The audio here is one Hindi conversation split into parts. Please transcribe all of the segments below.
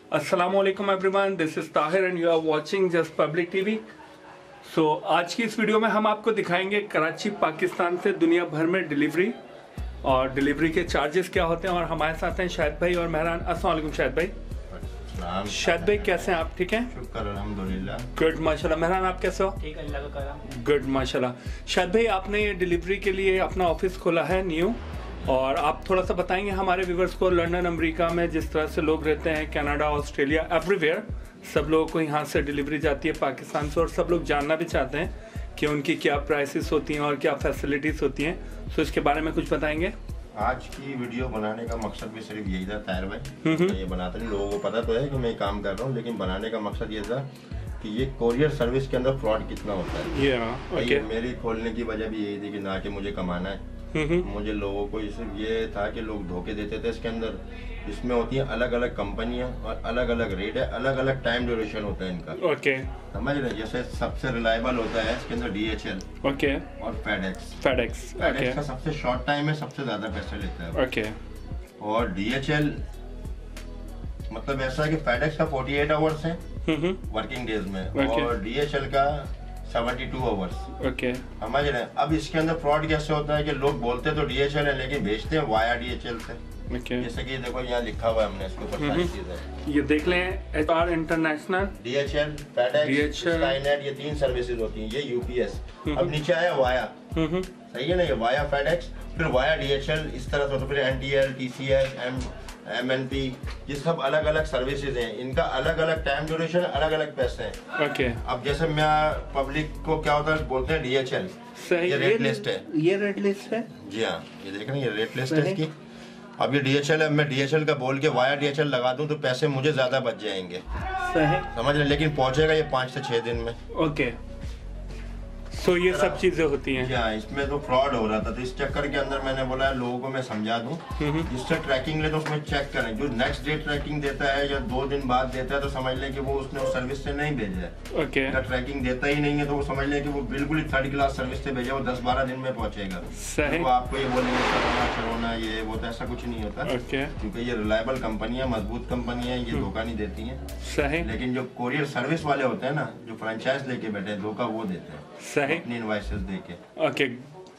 अस्सलामुअलैकुम everyone, this is Tahir and you are watching just public TV. So आज की इस वीडियो में हम आपको दिखाएंगे कराची पाकिस्तान से दुनिया भर में डिलीवरी और डिलीवरी के चार्जेस क्या होते हैं। और हमारे साथ हैं शाहिद भाई और मेहरान। अस्सलाम वालेकुम शाहिद भाई। शाहिद भाई कैसे हैं आप? ठीक हैं, शुक्र अल्हम्दुलिल्लाह। गुड माशाल्लाह। मेहरान आप कैसे हो? ठीक, अल्लाह का करम। गुड माशाल्लाह। शाहिद भाई आपने ये डिलीवरी के लिए अपना ऑफिस खोला है न्यू, और आप थोड़ा सा बताएंगे हमारे व्यूवर्स को लंदन अमेरिका में जिस तरह से लोग रहते हैं, कनाडा ऑस्ट्रेलिया एवरीवेयर, सब लोगों को यहाँ से डिलीवरी जाती है पाकिस्तान से, और सब लोग जानना भी चाहते हैं कि उनकी क्या प्राइसेस होती हैं और क्या फैसिलिटीज़ होती हैं। तो इसके बारे में कुछ बताएंगे? आज की वीडियो बनाने का मकसद भी सिर्फ यही था ताहिर भाई। मैं ये बनाता नहीं, लोगों को पता तो है कि मैं काम कर रहा हूँ, लेकिन बनाने का मकसद ये था कि ये कोरियर सर्विस के अंदर फ्रॉड कितना होता है। ये मेरी खोलने की वजह भी यही थी कि ना कि मुझे कमाना है, मुझे लोगों को सिर्फ ये था कि लोग धोखे देते थे। इसके अंदर इसमें होती हैं अलग अलग कंपनियां और अलग अलग रेट है, अलग अलग टाइम ड्यूरेशन होता है इनका। समझ रहे? जैसे सबसे रिलायबल होता है इसके अंदर DHL और FedEx का सबसे शॉर्ट टाइम है, सबसे ज्यादा पैसे लेता है। और DHL मतलब ऐसा है कि FedEx का 48 आवर्स है वर्किंग डेज में, और DHL का 72 आवर्स। समझ रहे हैं? अब इसके अंदर फ्रॉड कैसे होता है कि लोग बोलते तो DHL है लेकिन भेजते हैं वाया DHL से। जैसे कि देखो यहाँ लिखा हुआ है हमने, इसके ऊपर सारी चीजें ये देख लें, HR international, DHL, FedEx, Skynet, ये 3 सर्विसेज होती हैं। ये UPS। अब नीचे आया वाया, सही है ना? ये वाया FedEx, फिर वाया DHL, इस तरह से होता है। फिर NTL, TCS, MNP, ये सब अलग अलग सर्विसेज हैं। इनका अलग अलग टाइम ड्यूरेशन, अलग अलग पैसे हैं। अब जैसे मैं पब्लिक को क्या होता है, बोलते हैं DHL, ये रेट लिस्ट है। ये रेट लिस्ट है जी हाँ, ये देख रहे हैं, ये रेट लिस्ट है इसकी। अब ये DHL है, मैं DHL का बोल के वाया DHL लगा दूं तो पैसे मुझे ज्यादा बच जाएंगे। समझ रहे? लेकिन पहुंचेगा ये 5 से 6 दिन में। तो ये सब चीजें होती हैं। हाँ, इसमें तो फ्रॉड हो रहा था, तो इस चक्कर के अंदर मैंने बोला लोगों को मैं समझा दूं, जिससे ट्रैकिंग ले तो उसमें चेक करें। जो नेक्स्ट डे ट्रैकिंग देता है या 2 दिन बाद देता है तो समझ लें कि वो उसने उस सर्विस से नहीं भेजा है। अगर ट्रैकिंग देता ही नहीं है तो वो समझ लें कि वो बिल्कुल ही 3rd क्लास सर्विस से भेजा, वो 10-12 दिन में पहुंचेगा। तो आपको ये बोलेंगे कोरोना ये वो, तो ऐसा कुछ नहीं होता, क्योंकि ये रिलायबल कंपनी है, मजबूत कंपनी है, ये धोखा नहीं देती है। लेकिन जो कोरियर सर्विस वाले होते हैं ना, जो फ्रेंचाइज लेके बैठे हैं, धोखा वो देते हैं अपनी इनवॉइसेस देके।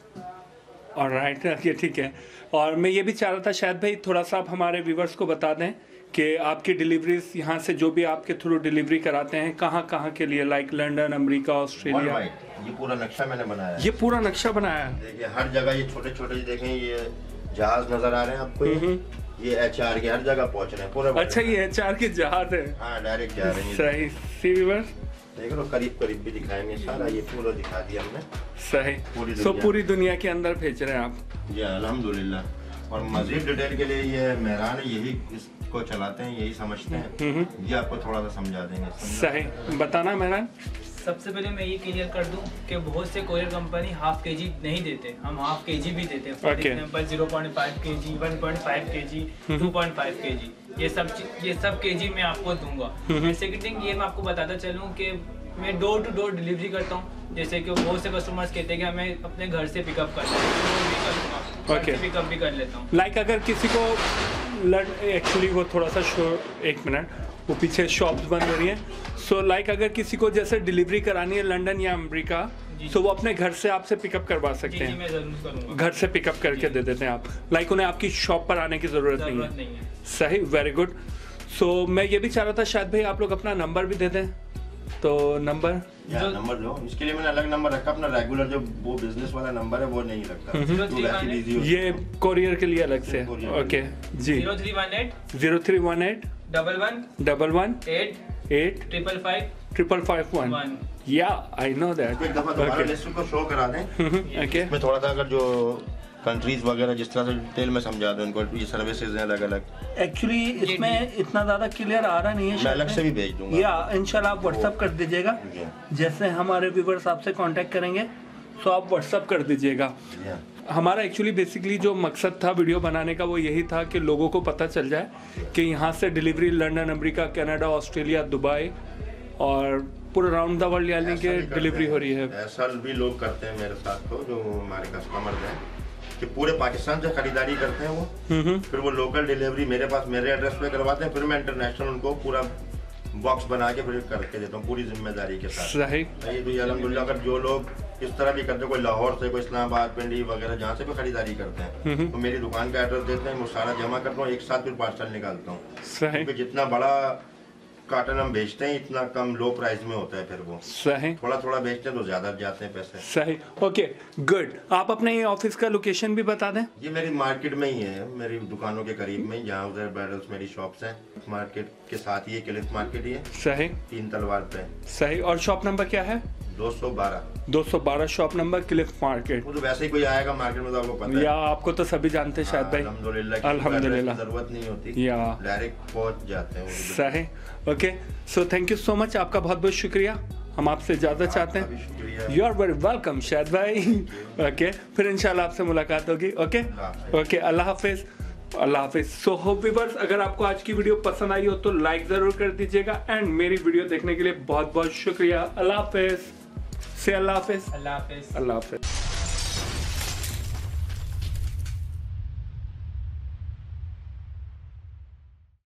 ऑलराइट, ठीक है। और मैं ये भी चाह रहा था शायद भाई, थोड़ा सा आप हमारे व्यूवर्स को बता दें कि आपकी डिलीवरीज यहाँ से जो भी आपके थ्रू डिलीवरी कराते हैं, कहाँ कहाँ के लिए, लाइक लंदन, अमेरिका, ऑस्ट्रेलिया। ये पूरा नक्शा मैंने बनाया है। ये पूरा नक्शा बनाया है। देखिए हर जगह ये छोटे छोटे देखें, ये जहाज नजर आ रहे हैं आपको, ये HR के हर जगह पहुँच रहे हैं पूरा। अच्छा, ये HR के जहाज है? हाँ, डायरेक्ट जा रहे हैं। सही। सी व्यूवर्स देख लो, करीब करीब भी दिखाएंगे, सारा ये पूरा दिखा दिया हमने। सही। पूरी दुनिया के अंदर भेज रहे हैं आप? जी अल्हम्दुलिल्लाह। और मजीद डिटेल के लिए ये मेहरान है, यही इसको चलाते हैं, यही समझते हैं, ये आपको थोड़ा सा समझा देंगे। सही, बताना मेहरान। सबसे पहले मैं ये क्लियर कर दूं कि बहुत से कोरियर कंपनी ½ kg नहीं देते, हम ½ kg भी देते हैं। For example 0.5 kg, 1.5 kg, 2.5 kg, ये सब kg मैं आपको दूंगा। सेकंड थिंग ये मैं आपको बताता चलूं कि मैं डोर टू डोर डिलीवरी करता हूँ। जैसे कि बहुत से कस्टमर्स कहते हैं कि हमें अपने घर से पिकअप करना है, पिकअप भी कर लेता हूँ। लाइक अगर किसी को एक्चुअली वो थोड़ा सा एक मिनट, वो पीछे शॉप्स बंद हो रही है। सो लाइक अगर किसी को जैसे डिलीवरी करानी है लंदन या अमेरिका, तो वो अपने घर से आपसे पिकअप करवा सकते हैं। मैं जरूर करूंगा। घर से पिकअप करके दे देते हैं आप, लाइक उन्हें आपकी शॉप पर आने की जरूरत नहीं है। सही, वेरी गुड। सो मैं ये भी चाह रहा था शायद भाई आप लोग अपना नंबर भी दे दें। तो नंबर लो, इसके लिए मैंने अलग नंबर रखा, अपना रेगुलर जो वो बिजनेस वाला नंबर है वो नहीं रखा। ये कोरियर के लिए अलग से। ओके जी। 0318 11 8 555 या आई नो दैट। एक दफा दोबारा लिस्ट को शो करा दें। मैं थोड़ा सा अगर जो कंट्रीज वगैरह जिस तरह से डिटेल में समझा दूं उनको, ये सर्विसेज हैं अलग अलग। एक्चुअली इसमें इतना ज़्यादा क्लियर आ रहा नहीं है, मैं अलग से भी भेज दूंगा। या इंशाल्लाह आप व्हाट्सअप कर दीजिएगा। जैसे हमारे व्यूवर्स आपसे कांटेक्ट करेंगे तो आप व्हाट्सअप कर दीजिएगा। हमारा एक्चुअली बेसिकली जो मकसद था वीडियो बनाने का वो यही था कि लोगों को पता चल जाए कि यहाँ से delivery London, America, Canada, Australia, Dubai और पूरा राउंड द वर्ल्ड यानी कि डिलीवरी हो रही है। ऐसा भी लोग करते हैं मेरे साथ, तो जो हमारे कस्टमर हैं कि पूरे पाकिस्तान से खरीदारी करते हैं वो, फिर वो लोकल डिलीवरी मेरे पास मेरे एड्रेस पे करवाते हैं, फिर मैं इंटरनेशनल उनको पूरा बॉक्स बना के फिर करके देता हूँ पूरी जिम्मेदारी के साथ। सही। तो ये अल्हम्दुलिल्लाह अगर जो लोग इस तरह भी करते हैं, कोई लाहौर से, कोई इस्लामाबाद, पिंडी वगैरह जहाँ से भी खरीदारी करते हैं, तो मेरी दुकान का एड्रेस देते हैं, मैं सारा जमा करता हूँ, एक साथ फिर पार्सल निकालता हूँ। क्योंकि जितना बड़ा काटन हम बेचते हैं इतना कम लो प्राइस में होता है, फिर वो सही थोड़ा थोड़ा बेचते हैं तो ज्यादा जाते हैं पैसे। सही। Okay good. आप अपने ये ऑफिस का लोकेशन भी बता दें। ये मेरी मार्केट में ही है, मेरी दुकानों के करीब में, जहाँ उधर ब्राइडल्स मेरी शॉप्स हैं, मार्केट के साथ ही क्लिफ मार्केट ही है। सही। 3 तलवार पे। सही। और शॉप नंबर क्या है? 212 शॉप नंबर क्लिफ मार्केट। वो तो वैसे ही कोई आएगा मार्केट में तो आपको पता है, या आपको तो सभी जानते हैं शायद भाई। अल्हम्दुलिल्लाह जरूरत नहीं होती, या डायरेक्ट पहुंच जाते हैं। सही। Okay so thank you so much, आपका बहुत बहुत शुक्रिया, हम आपसे ज़्यादा चाहते हैं। यू आर वेरी वेलकम शायद भाई। ओके फिर इंशाल्लाह आपसे मुलाकात होगी। ओके ओके अल्लाह हाफिज़। अल्लाह हाफिज़। सो होप व्यूअर्स, अगर आपको आज की वीडियो पसंद आई हो तो लाइक ज़रूर कर दीजिएगा एंड मेरी वीडियो देखने के लिए बहुत बहुत शुक्रिया। अल्लाह हाफिज़ से अल्लाह हाफिज़। अल्लाह हाफिज़। अल्लाह हाफिज़।